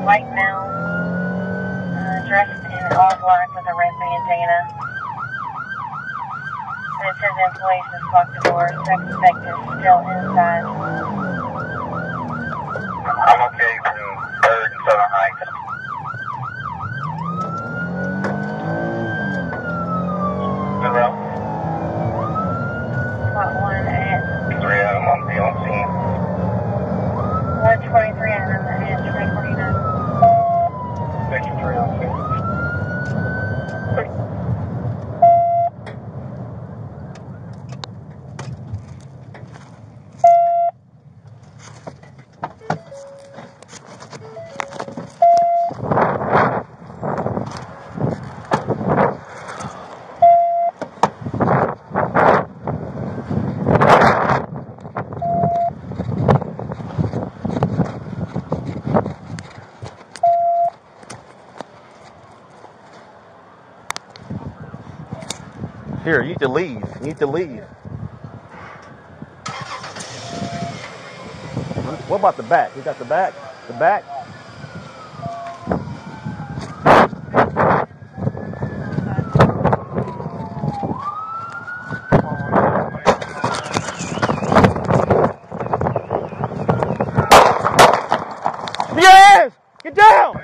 white male, dressed in all black with a red bandana. And it says employees just locked the door. Suspect is still inside. I'm okay from 3rd and Southern Heights. Good route. Spot 1 at 3 of them on scene. 123 and at 2049. Section 3 on scene. Here, you need to leave. You need to leave. What about the back? You got the back? The back? Yes! Get down!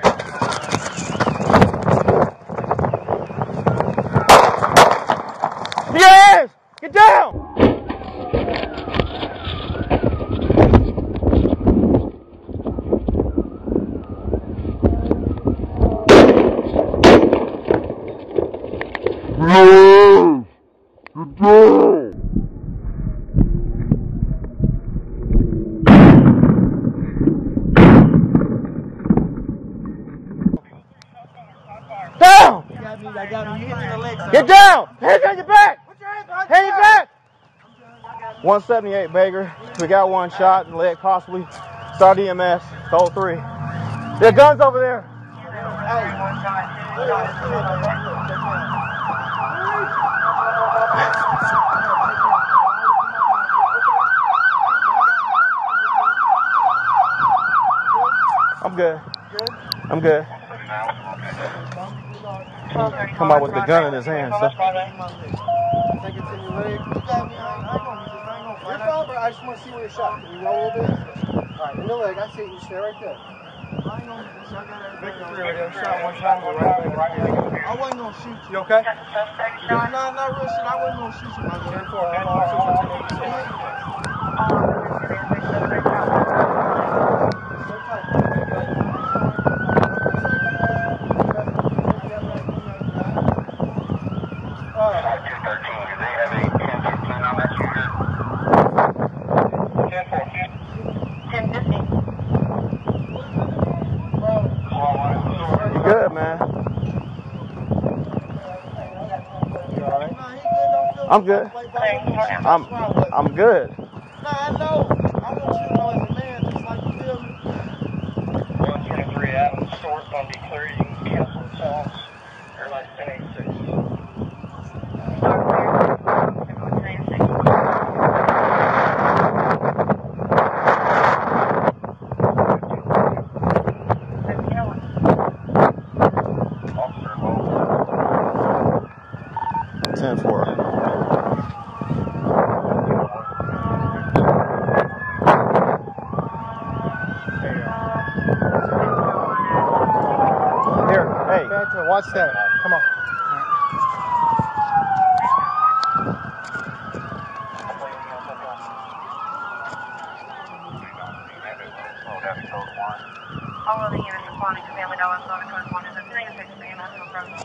Yes! Get down! Yes! Get down! Down! I got me. You hit me in the leg, sir. Get down! Hands on your back! Hands back! 178 Baker. We got one shot in the leg, possibly. Start EMS. Code 3. There are guns over there. I'm good. I'm good. Come out with the gun in his hand, sir. Take it to your leg. You got me. You're fine, bro. I just want to see where you're shot. Can you roll a little bit? Alright, in the leg. I see it. You stay right there. I wasn't gonna shoot you. You okay? Not real shit. I wasn't gonna shoot you, my man. Good, man. You alright? I'm good. I'm good. Nah, I know. I want you to know as a man, just like you feel me. 123 Adams, source on declare. You can cancel the song. Airline 1086. Here, hey. Watch that. Come on. All of the units responding to family dollar soda correspondence. I'm doing a fix for EMS, no problem.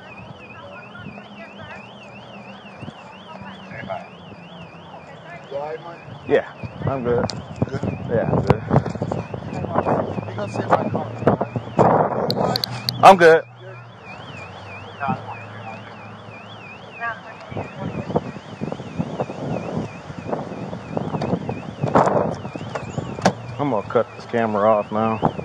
You alright, Mike? Yeah, I'm good. Good? Yeah, I'm good. You gonna sit my car? I'm good. I'm gonna cut this camera off now.